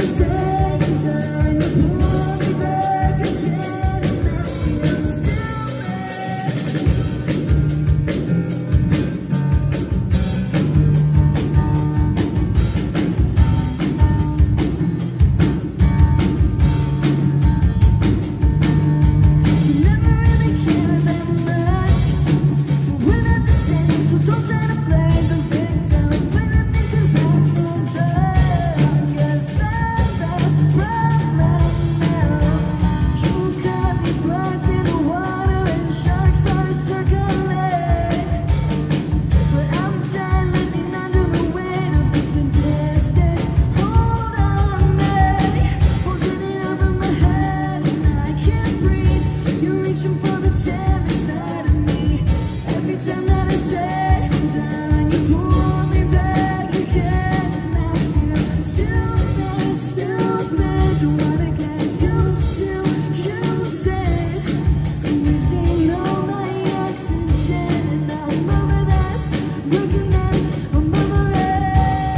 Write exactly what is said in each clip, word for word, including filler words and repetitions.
the same time, you pull me back again, and I feel stupid. You never really cared that much, but we're not the same, so don't try to play the victim. Blame me 'cause I'm moved on. Yes, I'm the problem now. You got me plugged in the water and sharks are circling, but I'm done living under the weight of this sadistic. Hold on me, holding it over my head and I can't breathe. You're reaching for the champ inside of me. Every time that I say I'm done, you pull me back again, and I feel stupid, stupid. Don't wanna get used to choosing. I'm wasting all my oxygen, and I'm over this brokenness. I'm over it.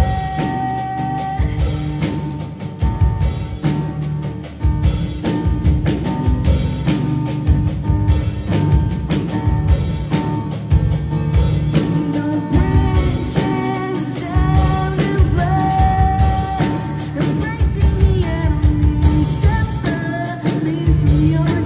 Your bridges down in flames, embracing the enemy, separate me from your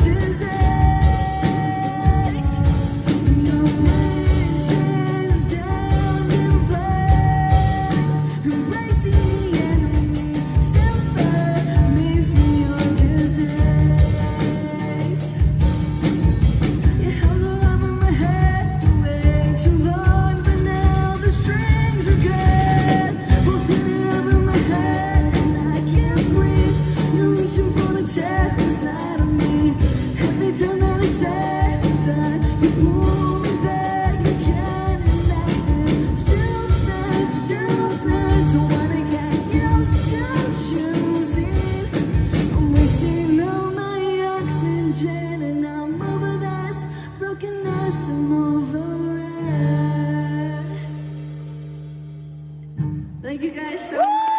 disease. Your bridges down in flames, embracing the enemy, separate me from your disease. You held around my head for way too long, but now the strings are gone. Holding it over my head and I can't breathe. You're reaching for the tap inside of me. Every time that I say I'm done, you pull me back again, and I feel stupid, stupid. Don't wanna get used to choosing. I'm wasting all my oxygen, and I'm over this brokenness. I'm over it. Thank you guys so much.